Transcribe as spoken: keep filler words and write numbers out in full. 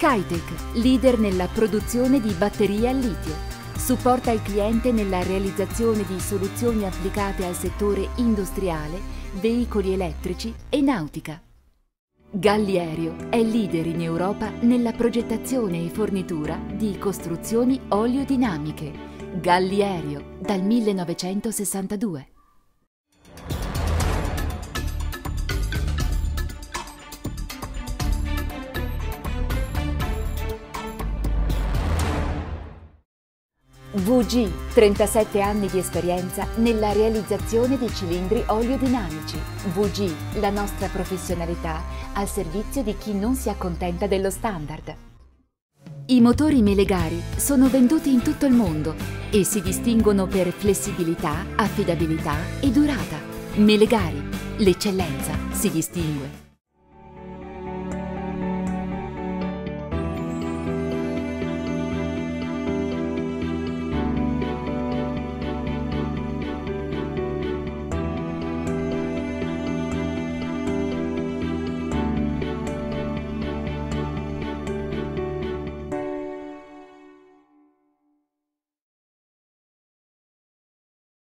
Scitec, leader nella produzione di batterie al litio. Supporta il cliente nella realizzazione di soluzioni applicate al settore industriale, veicoli elettrici e nautica. Gallierio è leader in Europa nella progettazione e fornitura di costruzioni oleodinamiche. Gallierio, dal millenovecentosessantadue. V G, trentasette anni di esperienza nella realizzazione di cilindri oleodinamici. V G, la nostra professionalità al servizio di chi non si accontenta dello standard. I motori Melegari sono venduti in tutto il mondo e si distinguono per flessibilità, affidabilità e durata. Melegari, l'eccellenza si distingue.